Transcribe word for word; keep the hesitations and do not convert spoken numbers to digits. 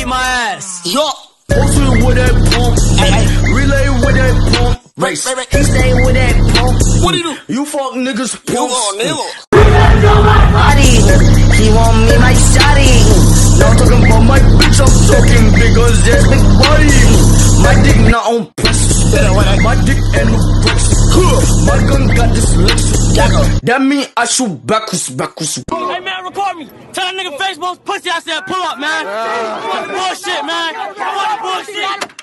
my ass. Yo. Posted with that pump. Hey, hey. Relay with that pump. Race. He stay with that pump. What do you do? You fuck niggas pump. Body. He want me my shawty. Now talking about my bitch, I'm talking because that's big body. My dick not on press. My dick and no press. My gun got this Lexus. That mean I shoot backwards, backwards. Hey man, record me. Tell that nigga Facebook pussy I said pull up, man. I want the bullshit, man. I want the bullshit.